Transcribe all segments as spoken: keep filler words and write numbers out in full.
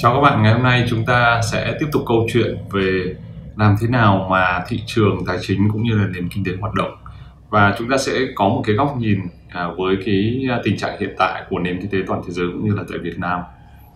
Chào các bạn, ngày hôm nay chúng ta sẽ tiếp tục câu chuyện về làm thế nào mà thị trường tài chính cũng như là nền kinh tế hoạt động. Và chúng ta sẽ có một cái góc nhìn à, với cái tình trạng hiện tại của nền kinh tế toàn thế giới cũng như là tại Việt Nam.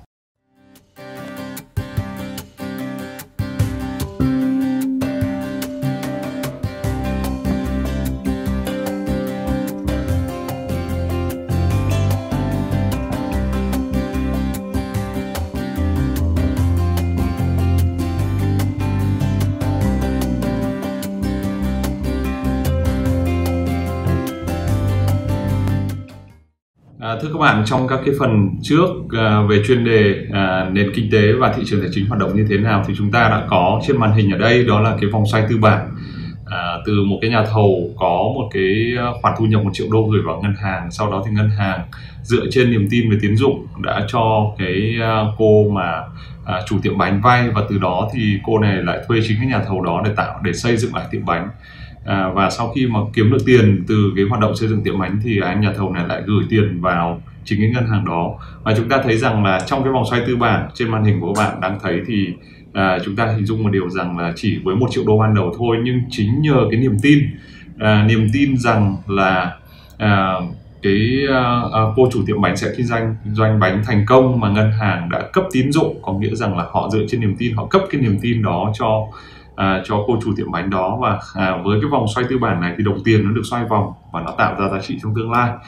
À, thưa các bạn, trong các cái phần trước à, về chuyên đề à, nền kinh tế và thị trường tài chính hoạt động như thế nào thì chúng ta đã có trên màn hình ở đây, đó là cái vòng xoay tư bản. À, từ một cái nhà thầu có một cái khoản thu nhập một triệu đô gửi vào ngân hàng, sau đó thì ngân hàng dựa trên niềm tin về tín dụng đã cho cái cô mà à, chủ tiệm bánh vay, và từ đó thì cô này lại thuê chính cái nhà thầu đó để tạo để xây dựng lại tiệm bánh. À, và sau khi mà kiếm được tiền từ cái hoạt động xây dựng tiệm bánh thì anh nhà thầu này lại gửi tiền vào chính cái ngân hàng đó. Và chúng ta thấy rằng là trong cái vòng xoay tư bản trên màn hình của các bạn đang thấy thì à, chúng ta hình dung một điều rằng là chỉ với một triệu đô ban đầu thôi, nhưng chính nhờ cái niềm tin à, niềm tin rằng là à, cái à, cô chủ tiệm bánh sẽ kinh doanh kinh doanh bánh thành công mà ngân hàng đã cấp tín dụng, có nghĩa rằng là họ dựa trên niềm tin, họ cấp cái niềm tin đó cho À, cho cô chủ tiệm bánh đó. Và à, với cái vòng xoay tư bản này thì đồng tiền nó được xoay vòng và nó tạo ra giá trị trong tương lai.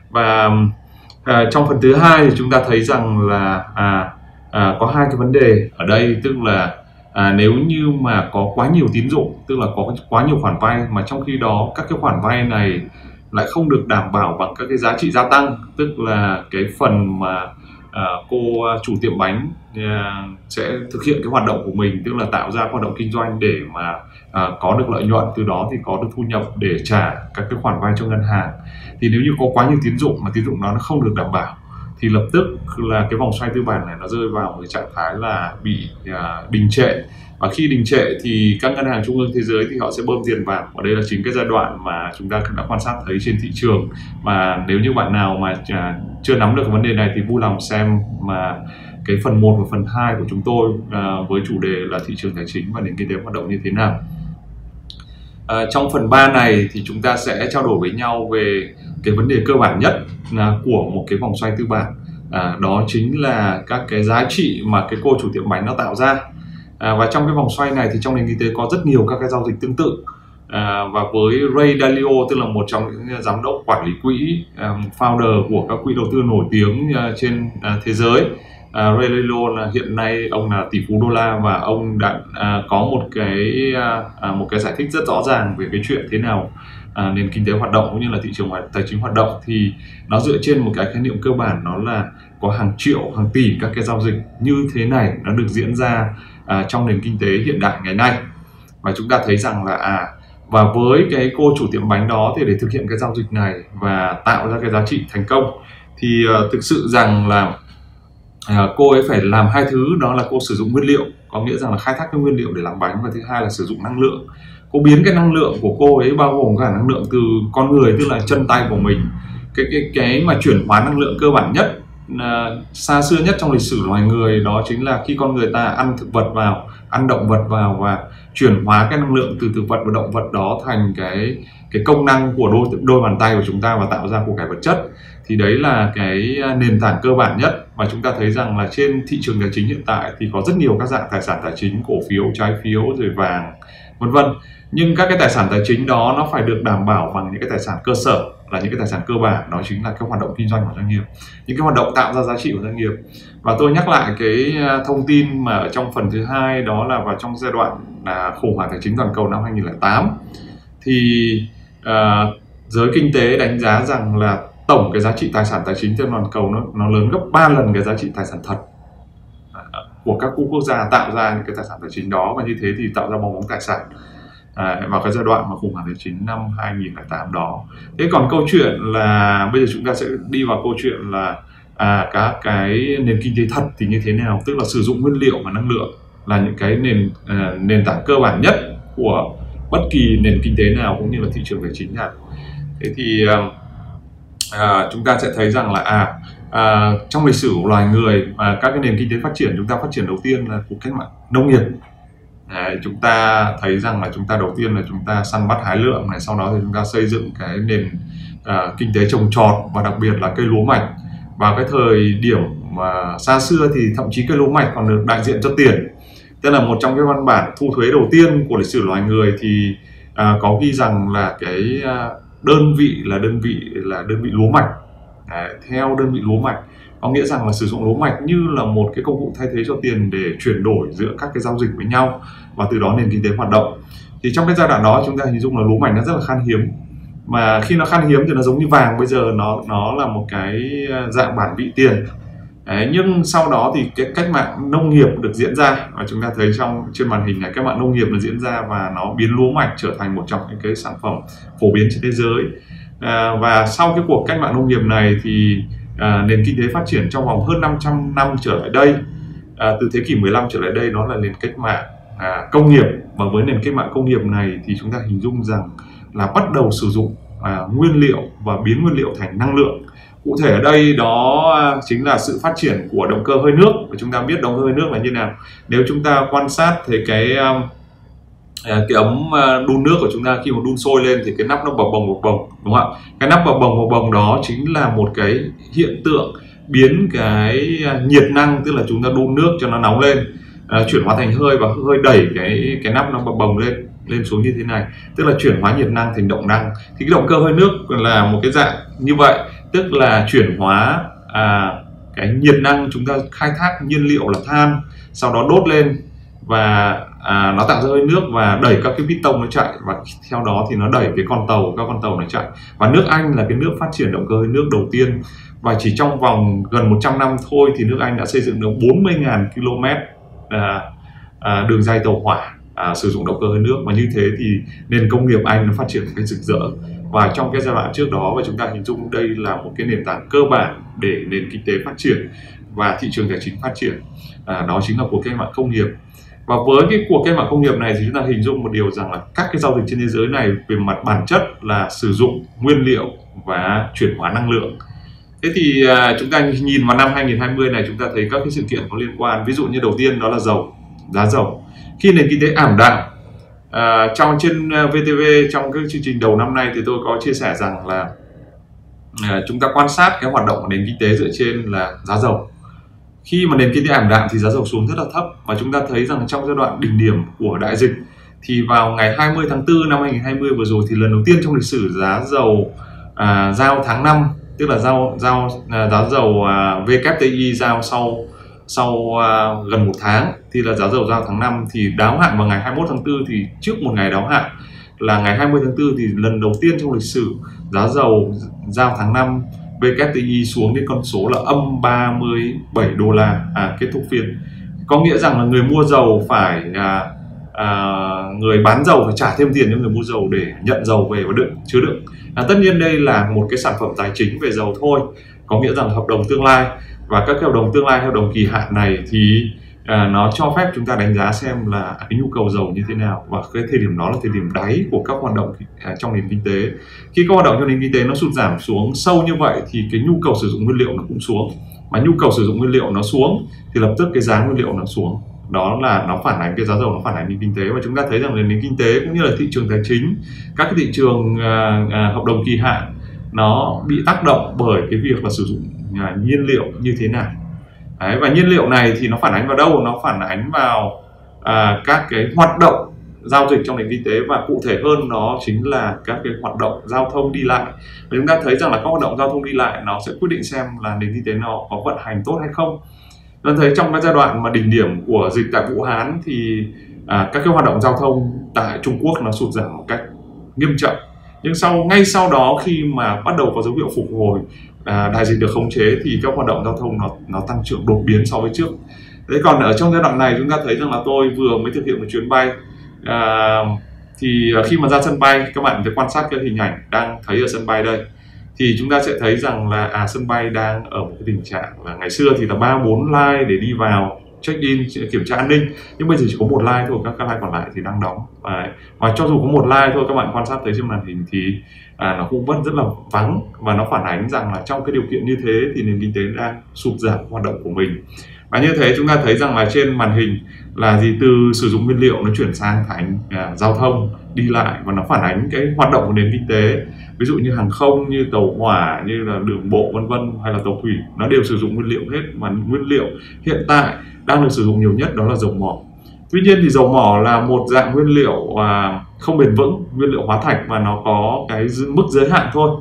Và à, trong phần thứ hai thì chúng ta thấy rằng là à, à, có hai cái vấn đề ở đây, tức là à, nếu như mà có quá nhiều tín dụng, tức là có quá nhiều khoản vay mà trong khi đó các cái khoản vay này lại không được đảm bảo bằng các cái giá trị gia tăng, tức là cái phần mà À, cô chủ tiệm bánh à, sẽ thực hiện cái hoạt động của mình, tức là tạo ra hoạt động kinh doanh để mà à, có được lợi nhuận, từ đó thì có được thu nhập để trả các cái khoản vay cho ngân hàng. Thì nếu như có quá nhiều tín dụng mà tín dụng đó nó không được đảm bảo thì lập tức là cái vòng xoay tư bản này nó rơi vào một cái trạng thái là bị à, đình trệ. Và khi đình trệ thì các ngân hàng trung ương thế giới thì họ sẽ bơm tiền vào, và đây là chính cái giai đoạn mà chúng ta đã quan sát thấy trên thị trường. Mà nếu như bạn nào mà à, chưa nắm được cái vấn đề này thì vui lòng xem mà cái phần một và phần hai của chúng tôi à, với chủ đề là thị trường tài chính và nền kinh tế hoạt động như thế nào. À, trong phần ba này thì chúng ta sẽ trao đổi với nhau về cái vấn đề cơ bản nhất à, của một cái vòng xoay tư bản, à, đó chính là các cái giá trị mà cái cô chủ tiệm bánh nó tạo ra. À, và trong cái vòng xoay này thì trong nền kinh tế có rất nhiều các cái giao dịch tương tự. À, và với Ray Dalio, tức là một trong những giám đốc quản lý quỹ, um, founder của các quỹ đầu tư nổi tiếng uh, trên uh, thế giới, uh, Ray Dalio là hiện nay ông là tỷ phú đô la, và ông đã uh, có một cái uh, một cái giải thích rất rõ ràng về cái chuyện thế nào uh, nền kinh tế hoạt động cũng như là thị trường tài chính hoạt động. Thì nó dựa trên một cái khái niệm cơ bản, đó là có hàng triệu, hàng tỷ các cái giao dịch như thế này nó được diễn ra uh, trong nền kinh tế hiện đại ngày nay. Và chúng ta thấy rằng là à và với cái cô chủ tiệm bánh đó thì để thực hiện cái giao dịch này và tạo ra cái giá trị thành công thì uh, thực sự rằng là uh, cô ấy phải làm hai thứ, đó là cô sử dụng nguyên liệu, có nghĩa rằng là khai thác cái nguyên liệu để làm bánh, và thứ hai là sử dụng năng lượng. Cô biến cái năng lượng của cô ấy bao gồm cả năng lượng từ con người, tức là chân tay của mình. Cái cái cái mà chuyển hóa năng lượng cơ bản nhất, uh, xa xưa nhất trong lịch sử loài người, đó chính là khi con người ta ăn thực vật vào, ăn động vật vào và chuyển hóa cái năng lượng từ thực vật và động vật đó thành cái cái công năng của đôi đôi bàn tay của chúng ta và tạo ra của cải vật chất. Thì đấy là cái nền tảng cơ bản nhất. Và chúng ta thấy rằng là trên thị trường tài chính hiện tại thì có rất nhiều các dạng tài sản tài chính, cổ phiếu, trái phiếu, rồi vàng, vân vân. Nhưng các cái tài sản tài chính đó nó phải được đảm bảo bằng những cái tài sản cơ sở, là những cái tài sản cơ bản, đó chính là các hoạt động kinh doanh của doanh nghiệp, những cái hoạt động tạo ra giá trị của doanh nghiệp. Và tôi nhắc lại cái thông tin mà ở trong phần thứ hai, đó là vào trong giai đoạn là khủng hoảng tài chính toàn cầu năm hai nghìn không trăm lẻ tám thì uh, giới kinh tế đánh giá rằng là tổng cái giá trị tài sản tài chính trên toàn cầu nó, nó lớn gấp ba lần cái giá trị tài sản thật của các quốc gia tạo ra những cái tài sản tài chính đó, và như thế thì tạo ra bong bóng tài sản à, vào cái giai đoạn mà khủng hoảng tài chính năm hai nghìn không trăm lẻ tám đó. Thế còn câu chuyện là bây giờ chúng ta sẽ đi vào câu chuyện là à, các cái nền kinh tế thật thì như thế nào, tức là sử dụng nguyên liệu và năng lượng là những cái nền à, nền tảng cơ bản nhất của bất kỳ nền kinh tế nào cũng như là thị trường tài chính nào. Thế thì à, chúng ta sẽ thấy rằng là à À, trong lịch sử của loài người và các cái nền kinh tế phát triển, chúng ta phát triển đầu tiên là cuộc cách mạng nông nghiệp. Đấy, chúng ta thấy rằng là chúng ta đầu tiên là chúng ta săn bắt hái lượm này, sau đó thì chúng ta xây dựng cái nền à, kinh tế trồng trọt và đặc biệt là cây lúa mạch. Vào cái thời điểm mà xa xưa thì thậm chí cây lúa mạch còn được đại diện cho tiền. Tức là một trong cái văn bản thu thuế đầu tiên của lịch sử loài người thì à, có ghi rằng là cái à, đơn vị là đơn vị là đơn vị lúa mạch. Đấy, theo đơn vị lúa mạch có nghĩa rằng là sử dụng lúa mạch như là một cái công cụ thay thế cho tiền để chuyển đổi giữa các cái giao dịch với nhau, và từ đó nền kinh tế hoạt động. Thì trong cái giai đoạn đó chúng ta hình dung là lúa mạch nó rất là khan hiếm, mà khi nó khan hiếm thì nó giống như vàng bây giờ, nó nó là một cái dạng bản vị tiền. Đấy, nhưng sau đó thì cái cách mạng nông nghiệp được diễn ra, và chúng ta thấy trong trên màn hình này cách mạng nông nghiệp nó diễn ra và nó biến lúa mạch trở thành một trong những cái sản phẩm phổ biến trên thế giới. À, và sau cái cuộc cách mạng nông nghiệp này thì à, nền kinh tế phát triển trong vòng hơn năm trăm năm trở lại đây, à, từ thế kỷ mười lăm trở lại đây, nó là nền cách mạng à, công nghiệp. Và với nền cách mạng công nghiệp này thì chúng ta hình dung rằng là bắt đầu sử dụng à, nguyên liệu và biến nguyên liệu thành năng lượng. Cụ thể ở đây đó chính là sự phát triển của động cơ hơi nước. Và chúng ta biết động cơ hơi nước là như nào. Nếu chúng ta quan sát thấy cái cái ấm đun nước của chúng ta, khi mà đun sôi lên thì cái nắp nó bập bồng bập bồng, đúng không ạ? Cái nắp bập bồng bập bồng đó chính là một cái hiện tượng biến cái nhiệt năng, tức là chúng ta đun nước cho nó nóng lên, à, chuyển hóa thành hơi và hơi đẩy cái cái nắp nó bập bồng lên lên xuống như thế này, tức là chuyển hóa nhiệt năng thành động năng. Thì cái động cơ hơi nước là một cái dạng như vậy, tức là chuyển hóa à, cái nhiệt năng, chúng ta khai thác nhiên liệu là than, sau đó đốt lên và à, nó tạo ra hơi nước và đẩy các cái piston nó chạy, và theo đó thì nó đẩy cái con tàu, các con tàu này chạy. Và nước Anh là cái nước phát triển động cơ hơi nước đầu tiên, và chỉ trong vòng gần một trăm năm thôi thì nước Anh đã xây dựng được bốn mươi nghìn ki lô mét à, à, đường ray tàu hỏa à, sử dụng động cơ hơi nước. Và như thế thì nền công nghiệp Anh nó phát triển một cách rực rỡ. Và trong cái giai đoạn trước đó, và chúng ta hình dung đây là một cái nền tảng cơ bản để nền kinh tế phát triển và thị trường tài chính phát triển, à, đó chính là cuộc cách mạng công nghiệp. Và với cái cuộc cách mạng công nghiệp này thì chúng ta hình dung một điều rằng là các cái giao dịch trên thế giới này về mặt bản chất là sử dụng nguyên liệu và chuyển hóa năng lượng. Thế thì à, chúng ta nhìn vào năm hai nghìn không trăm hai mươi này, chúng ta thấy các cái sự kiện có liên quan. Ví dụ như đầu tiên đó là dầu, giá dầu. Khi nền kinh tế ảm đạm, à, trong trên vê tê vê trong cái chương trình đầu năm nay thì tôi có chia sẻ rằng là à, chúng ta quan sát cái hoạt động của nền kinh tế dựa trên là giá dầu. Khi mà nền kinh tế ảm đạm thì giá dầu xuống rất là thấp, và chúng ta thấy rằng trong giai đoạn đỉnh điểm của đại dịch thì vào ngày hai mươi tháng tư năm hai nghìn không trăm hai mươi vừa rồi thì lần đầu tiên trong lịch sử giá dầu à, giao tháng năm, tức là giao giao à, giá dầu à, vê kép tê i giao sau sau à, gần một tháng thì là giá dầu giao tháng năm thì đáo hạn vào ngày hai mươi mốt tháng tư, thì trước một ngày đáo hạn là ngày hai mươi tháng tư thì lần đầu tiên trong lịch sử giá dầu giao tháng năm vê kép tê i xuống đến con số là âm ba mươi bảy đô la à, kết thúc phiên. Có nghĩa rằng là người mua dầu phải à, à, người bán dầu phải trả thêm tiền cho người mua dầu để nhận dầu về và đựng chứa đựng. À, tất nhiên đây là một cái sản phẩm tài chính về dầu thôi, có nghĩa rằng là hợp đồng tương lai, và các cái hợp đồng tương lai, hợp đồng kỳ hạn này thì à, nó cho phép chúng ta đánh giá xem là cái nhu cầu dầu như thế nào, và cái thời điểm đó là thời điểm đáy của các hoạt động à, trong nền kinh tế. Khi các hoạt động trong nền kinh tế nó sụt giảm xuống sâu như vậy thì cái nhu cầu sử dụng nguyên liệu nó cũng xuống, mà nhu cầu sử dụng nguyên liệu nó xuống thì lập tức cái giá nguyên liệu nó xuống. Đó là nó phản ánh cái giá dầu, nó phản ánh nền kinh tế. Và chúng ta thấy rằng nền kinh tế cũng như là thị trường tài chính, các cái thị trường à, à, hợp đồng kỳ hạn nó bị tác động bởi cái việc là sử dụng à, nhiên liệu như thế nào. Đấy, và nhiên liệu này thì nó phản ánh vào đâu? Nó phản ánh vào à, các cái hoạt động giao dịch trong nền kinh tế, và cụ thể hơn nó chính là các cái hoạt động giao thông đi lại. Và chúng ta thấy rằng là các hoạt động giao thông đi lại nó sẽ quyết định xem là nền kinh tế nó có vận hành tốt hay không. Chúng ta thấy trong cái giai đoạn mà đỉnh điểm của dịch tại Vũ Hán thì à, các cái hoạt động giao thông tại Trung Quốc nó sụt giảm một cách nghiêm trọng. Nhưng sau ngay sau đó khi mà bắt đầu có dấu hiệu phục hồi, à, đại dịch được khống chế thì các hoạt động giao thông nó nó tăng trưởng đột biến so với trước. Thế còn ở trong giai đoạn này chúng ta thấy rằng là tôi vừa mới thực hiện một chuyến bay, à, thì khi mà ra sân bay, các bạn phải quan sát cái hình ảnh đang thấy ở sân bay đây, thì chúng ta sẽ thấy rằng là à, sân bay đang ở một cái tình trạng là ngày xưa thì là ba bốn line để đi vào check in, kiểm tra an ninh, nhưng bây giờ chỉ có một like thôi, các cái like còn lại thì đang đóng. Đấy. Và cho dù có một like thôi, các bạn quan sát thấy trên màn hình thì à, nó cũng vẫn rất là vắng, và nó phản ánh rằng là trong cái điều kiện như thế thì nền kinh tế đang sụt giảm hoạt động của mình. Và như thế chúng ta thấy rằng là trên màn hình là gì, từ sử dụng nguyên liệu nó chuyển sang thành à, giao thông đi lại, và nó phản ánh cái hoạt động của nền kinh tế. Ví dụ như hàng không, như tàu hỏa, như là đường bộ vân vân, hay là tàu thủy, nó đều sử dụng nguyên liệu hết. Mà nguyên liệu hiện tại đang được sử dụng nhiều nhất đó là dầu mỏ. Tuy nhiên thì dầu mỏ là một dạng nguyên liệu à, không bền vững, nguyên liệu hóa thạch, và nó có cái mức giới hạn thôi.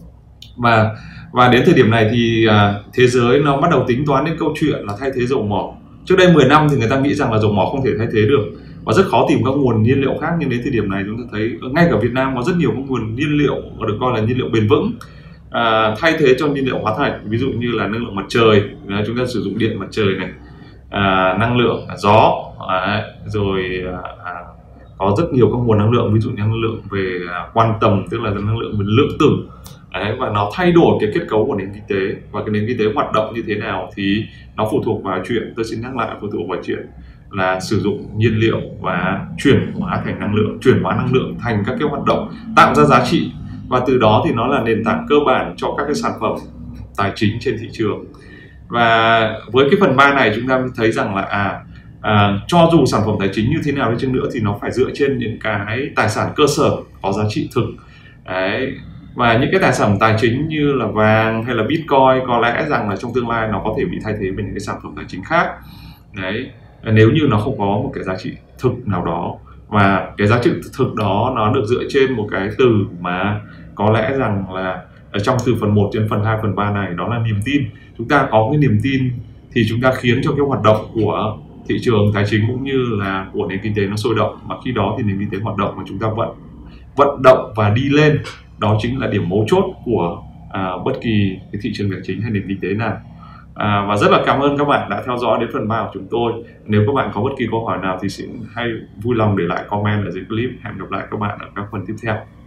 Và và đến thời điểm này thì à, thế giới nó bắt đầu tính toán đến câu chuyện là thay thế dầu mỏ. Trước đây mười năm thì người ta nghĩ rằng là dầu mỏ không thể thay thế được và rất khó tìm các nguồn nhiên liệu khác, nhưng đến thời điểm này chúng ta thấy ngay cả Việt Nam có rất nhiều các nguồn nhiên liệu và được coi là nhiên liệu bền vững à, thay thế cho nhiên liệu hóa thạch. Ví dụ như là năng lượng mặt trời, à, chúng ta sử dụng điện mặt trời này, à, năng lượng gió, à, rồi à, có rất nhiều các nguồn năng lượng, ví dụ năng lượng về à, quan tầm, tức là năng lượng về lượng tử. Đấy, và nó thay đổi cái kết cấu của nền kinh tế, và cái nền kinh tế hoạt động như thế nào thì nó phụ thuộc vào chuyện, tôi xin nhắc lại, phụ thuộc vào chuyện là sử dụng nhiên liệu và chuyển hóa thành năng lượng, chuyển hóa năng lượng thành các cái hoạt động tạo ra giá trị, và từ đó thì nó là nền tảng cơ bản cho các cái sản phẩm tài chính trên thị trường. Và với cái phần ba này chúng ta thấy rằng là à, à cho dù sản phẩm tài chính như thế nào đi chăng nữa thì nó phải dựa trên những cái tài sản cơ sở có giá trị thực. Đấy. Và những cái tài sản tài chính như là vàng hay là Bitcoin có lẽ rằng là trong tương lai nó có thể bị thay thế bởi những cái sản phẩm tài chính khác. Đấy, nếu như nó không có một cái giá trị thực nào đó, và cái giá trị thực đó nó được dựa trên một cái từ mà có lẽ rằng là ở trong từ phần một đến phần hai, phần ba này, đó là niềm tin. Chúng ta có cái niềm tin thì chúng ta khiến cho cái hoạt động của thị trường tài chính cũng như là của nền kinh tế nó sôi động, mà khi đó thì nền kinh tế hoạt động mà chúng ta vận vận động và đi lên, đó chính là điểm mấu chốt của à, bất kỳ cái thị trường tài chính hay nền kinh tế nào. À, và rất là cảm ơn các bạn đã theo dõi đến phần ba của chúng tôi. Nếu các bạn có bất kỳ câu hỏi nào thì xin hãy vui lòng để lại comment ở dưới clip. Hẹn gặp lại các bạn ở các phần tiếp theo.